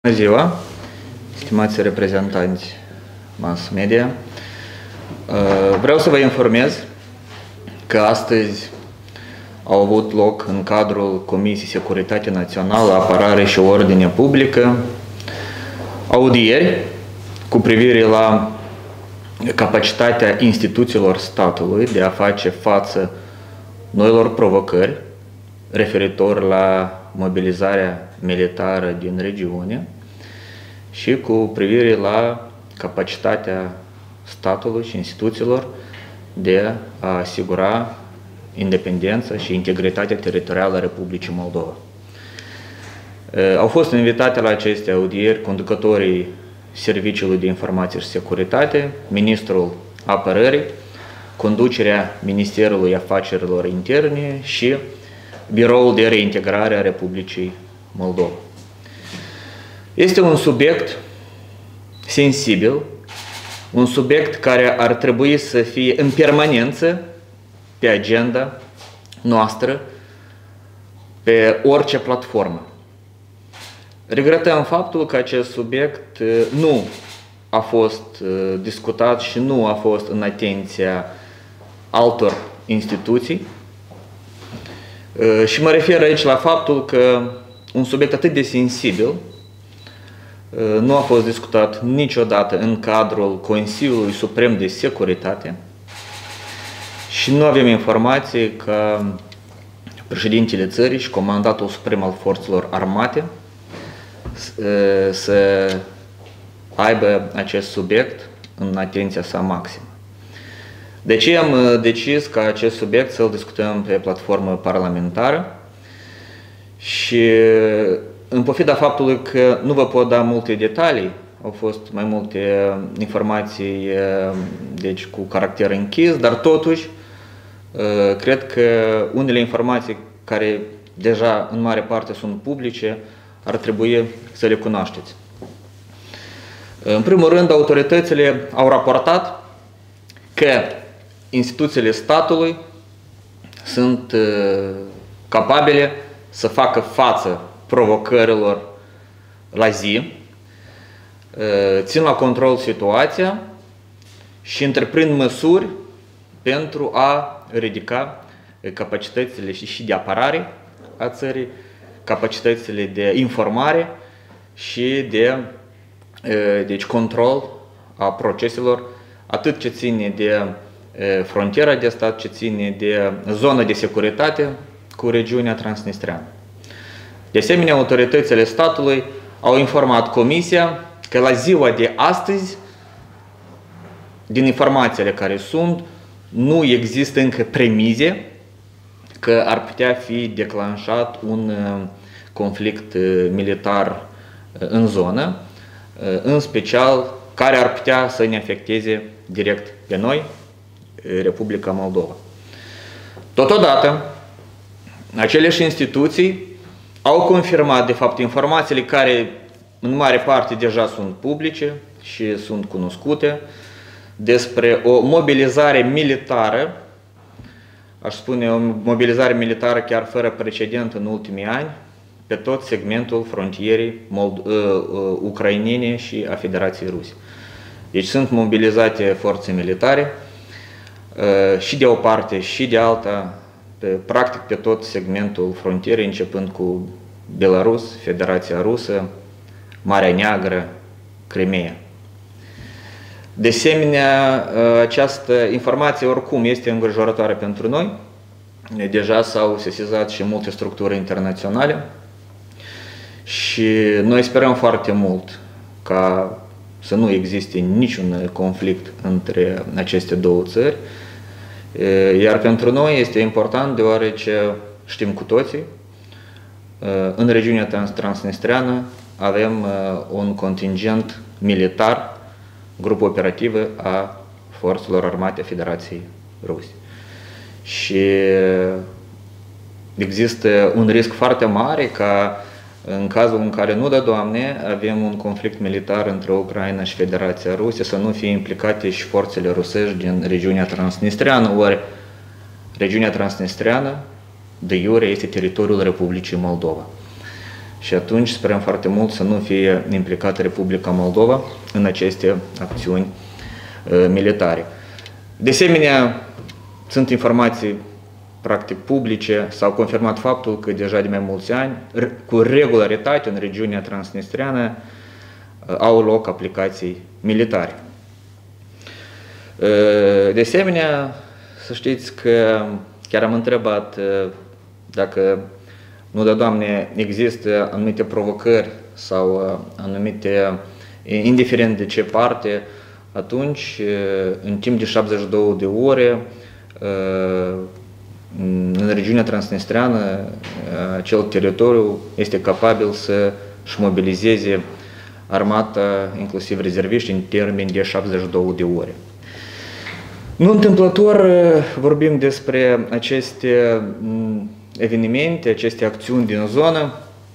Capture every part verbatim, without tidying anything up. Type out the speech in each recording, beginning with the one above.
Bună ziua, stimați reprezentanți mass media. Vreau să vă informez că astăzi au avut loc în cadrul Comisiei Securitate Națională, Apărare și Ordine Publică audieri cu privire la capacitatea instituțiilor statului de a face față noilor provocări referitor la mobilizarea militară din regiune și cu privire la capacitatea statului și instituțiilor de a asigura independența și integritatea teritorială a Republicii Moldova. Au fost invitate la aceste audieri conducătorii Serviciului de Informație și Securitate, Ministrul Apărării, conducerea Ministerului Afacerilor Interne și Biroul de Reintegrare a Republicii Moldova. Este un subiect sensibil, un subiect care ar trebui să fie în permanență pe agenda noastră, pe orice platformă. Regretăm faptul că acest subiect nu a fost discutat și nu a fost în atenția altor instituții. Și mă refer aici la faptul că un subiect atât de sensibil nu a fost discutat niciodată în cadrul Consiliului Suprem de Securitate și nu avem informații că președintele țării și comandatul suprem al forțelor armate să aibă acest subiect în atenția sa maximă. De ce am decis ca acest subiect să-l discutăm pe platformă parlamentară și în pofida faptului că nu vă pot da multe detalii, au fost mai multe informații deci, cu caracter închis, dar totuși cred că unele informații care deja în mare parte sunt publice ar trebui să le cunoașteți. În primul rând, autoritățile au raportat că instituțiile statului sunt capabile să facă față provocărilor la zi, țin la control situația și întreprind măsuri pentru a ridica capacitățile și de apărare a țării, capacitățile de informare și de deci, control a proceselor, atât ce ține de frontiera de stat, ce ține de zona de securitate cu regiunea Transnistreană. De asemenea, autoritățile statului au informat Comisia că la ziua de astăzi, din informațiile care sunt, nu există încă premize că ar putea fi declanșat un conflict militar în zonă, în special care ar putea să ne afecteze direct pe noi, Republica Moldova. Totodată, aceleași instituții au confirmat, de fapt, informațiile care în mare parte deja sunt publice și sunt cunoscute despre o mobilizare militară, aș spune o mobilizare militară chiar fără precedent în ultimii ani, pe tot segmentul frontierii ucrainene și a Federației Ruse. Deci sunt mobilizate forțe militare și de o parte și de alta, pe, practic pe tot segmentul frontierei, începând cu Belarus, Federația Rusă, Marea Neagră, Crimea. De asemenea, această informație oricum este îngrijorătoare pentru noi. Deja s-au sesizat și multe structuri internaționale și noi sperăm foarte mult ca să nu existe niciun conflict între aceste două țări. Iar pentru noi este important deoarece știm cu toții, în regiunea Transnistreană avem un contingent militar, grup operativ a forțelor armate a Federației Ruse. Și există un risc foarte mare ca în cazul în care, nu dă Doamne, avem un conflict militar între Ucraina și Federația Rusă, să nu fie implicate și forțele rusești din regiunea Transnistreană, ori regiunea Transnistreană, de iure, este teritoriul Republicii Moldova. și atunci sperăm foarte mult să nu fie implicată Republica Moldova în aceste acțiuni uh, militare. De asemenea, sunt informații practic publice, s-au confirmat faptul că deja de mai mulți ani, cu regularitate în regiunea transnistreană, uh, au loc aplicații militare. Uh, de asemenea, să știți că chiar am întrebat uh, dacă nu de Doamne, există anumite provocări sau anumite, indiferent de ce parte, atunci, în timp de șaptezeci și două de ore, în regiunea transnistreană, acel teritoriu este capabil să-și mobilizeze armata, inclusiv rezerviști, în termen de șaptezeci și două de ore. Nu întâmplător vorbim despre aceste evenimente, aceste acțiuni din zonă,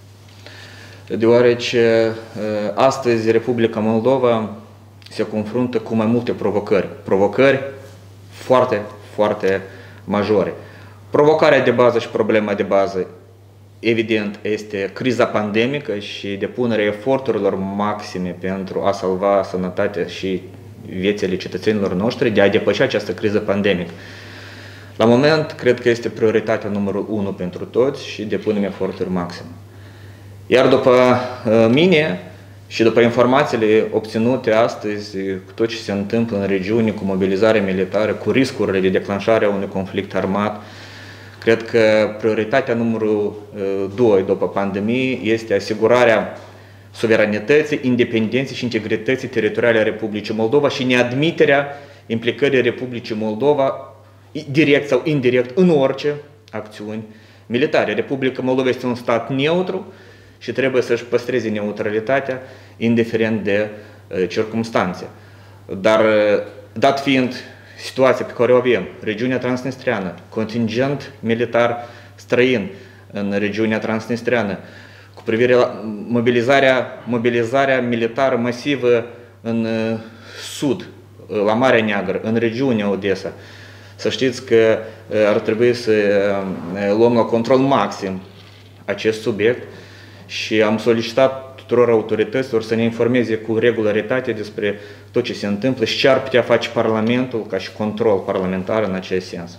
deoarece astăzi Republica Moldova se confruntă cu mai multe provocări, provocări foarte, foarte majore. Provocarea de bază și problema de bază, evident, este criza pandemică și depunerea eforturilor maxime pentru a salva sănătatea și viețile cetățenilor noștri, de a depăși această criză pandemică. La moment, cred că este prioritatea numărul unu pentru toți și depunem eforturi maxime. Iar după uh, mine și după informațiile obținute astăzi, cu tot ce se întâmplă în regiune, cu mobilizarea militară, cu riscurile de declanșare a unui conflict armat, cred că prioritatea numărul doi după pandemie este asigurarea suveranității, independenței și integrității teritoriale a Republicii Moldova și neadmiterea implicării Republicii Moldova direct sau indirect în orice acțiuni militare. Republica Moldova este un stat neutru și trebuie să-și păstreze neutralitatea indiferent de uh, circumstanțe. Dar, uh, dat fiind situația pe care o avem, regiunea transnistreană, contingent militar străin în regiunea transnistreană, cu privire la mobilizarea, mobilizarea militară masivă în uh, sud, uh, la Marea Neagră, în regiunea Odessa, să știți că uh, ar trebui să uh, luăm la control maxim acest subiect și am solicitat tuturor autorităților să ne informeze cu regularitate despre tot ce se întâmplă și ce ar putea face Parlamentul ca și control parlamentar în acest sens.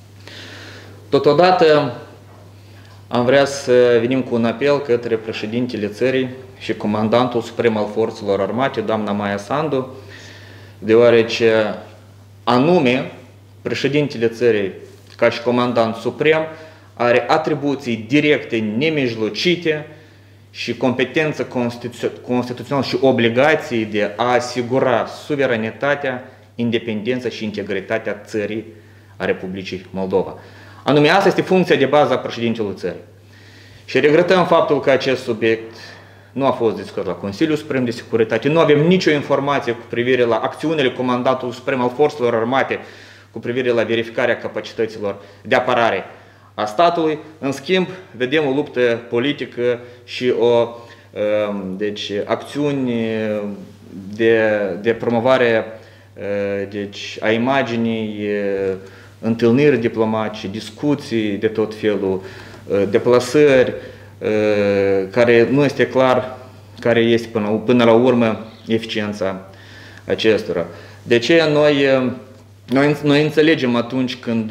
Totodată am vrea să venim cu un apel către președintele țării și comandantul suprem al forțelor armate, doamna Maia Sandu, deoarece anume președintele țării ca și comandant suprem are atribuții directe, nemijlocite și competență constituțională și obligații de a asigura suveranitatea, independența și integritatea țării a Republicii Moldova. Anume, asta este funcția de bază a președintelui țării. Și regretăm faptul că acest subiect nu a fost discutat la Consiliul Suprem de Securitate, nu avem nicio informație cu privire la acțiunile Comandantului Suprem al Forțelor Armate cu privire la verificarea capacităților de apărare a statului. În schimb, vedem o luptă politică și o deci, acțiuni de, de promovare deci, a imaginii, întâlniri diplomatice, discuții de tot felul, deplasări, care nu este clar care este până, până la urmă eficiența acestora. De aceea noi, noi, noi înțelegem atunci când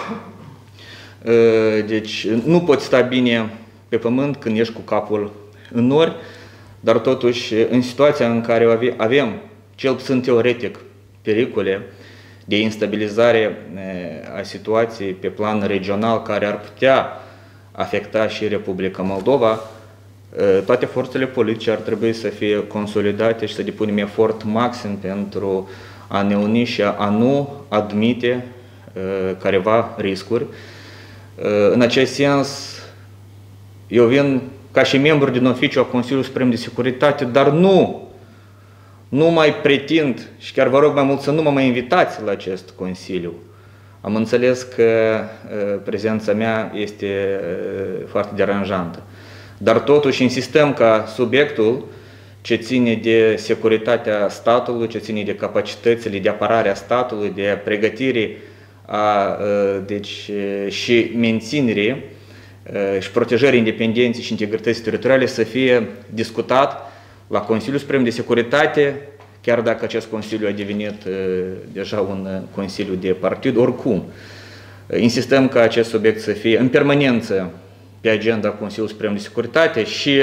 deci, nu poți sta bine pe pământ când ești cu capul în nori, dar totuși în situația în care avem, cel puțin teoretic, pericole de instabilizare a situației pe plan regional care ar putea afecta și Republica Moldova, toate forțele politice ar trebui să fie consolidate și să depunem efort maxim pentru a ne uni și a nu admite careva riscuri. În acest sens, eu vin ca și membru din oficiu a Consiliului Suprem de Securitate, dar nu, nu mai pretind și chiar vă rog mai mult să nu mă mai invitați la acest Consiliu. Am înțeles că uh, prezența mea este uh, foarte deranjantă. Dar totuși insistăm ca subiectul ce ține de securitatea statului, ce ține de capacitățile de apărare a statului, de pregătire a, uh, deci, și menținerii și protejării independenței și integrității teritoriale să fie discutat la Consiliul Suprem de Securitate, chiar dacă acest Consiliu a devenit deja un Consiliu de partid, oricum. Insistăm ca acest subiect să fie în permanență pe agenda Consiliului Suprem de Securitate și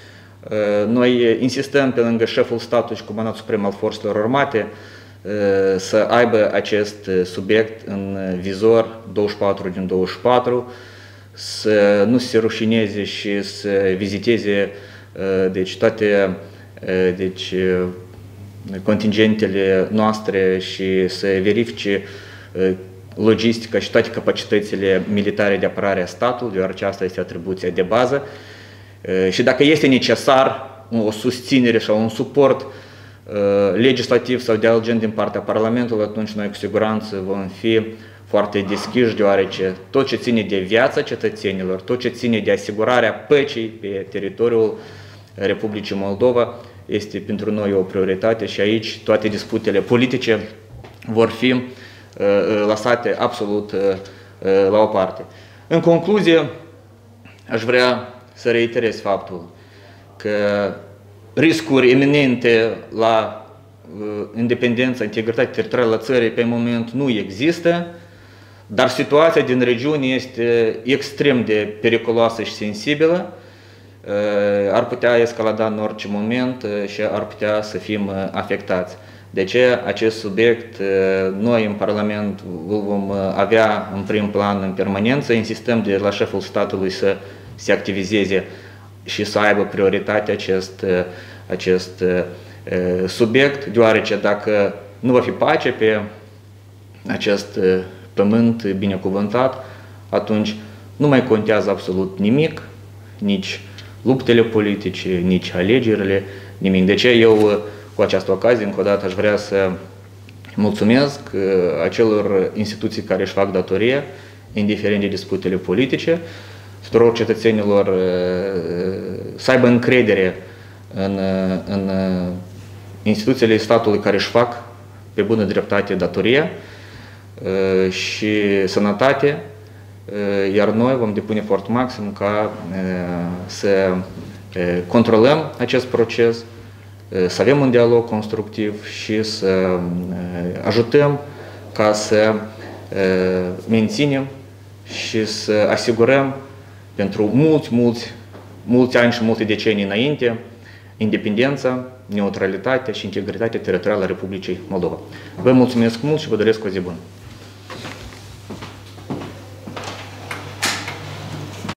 noi insistăm pe lângă șeful statului și comandantul suprem al forțelor armate să aibă acest subiect în vizor douăzeci și patru din douăzeci și patru, să nu se rușineze și să viziteze deci, toate deci, contingentele noastre și să verifice logistica și toate capacitățile militare de apărare a statului, deoarece asta este atribuția de bază. Și dacă este necesar o susținere sau un suport legislativ sau de alt gen din partea Parlamentului, atunci noi cu siguranță vom fi foarte deschiși, deoarece tot ce ține de viața cetățenilor, tot ce ține de asigurarea păcii pe teritoriul Republicii Moldova este pentru noi o prioritate și aici toate disputele politice vor fi lăsate absolut la o parte. În concluzie, aș vrea să reiterez faptul că riscuri eminente la independența, integritatea teritorială a țării pe moment nu există, dar situația din regiune este extrem de periculoasă și sensibilă, ar putea escalada în orice moment și ar putea să fim afectați. De aceea, acest subiect, noi în Parlament îl vom avea în prim plan în permanență, insistăm de la șeful statului să se activizeze și să aibă prioritate acest, acest subiect, deoarece dacă nu va fi pace pe acest pământ binecuvântat, atunci nu mai contează absolut nimic, nici luptele politice, nici alegerile, nimic. De aceea eu, cu această ocazie, încă o dată aș vrea să mulțumesc acelor instituții care își fac datoria, indiferent de disputele politice, tuturor cetățenilor să aibă încredere în, în instituțiile statului care își fac pe bună dreptate datoria și sănătate, iar noi vom depune efort maxim ca să controlăm acest proces, să avem un dialog constructiv și să ajutăm ca să menținem și să asigurăm pentru mulți, mulți, mulți ani și multe decenii înainte independența, neutralitatea și integritatea teritorială a Republicii Moldova. Vă mulțumesc mult și vă doresc o zi bună!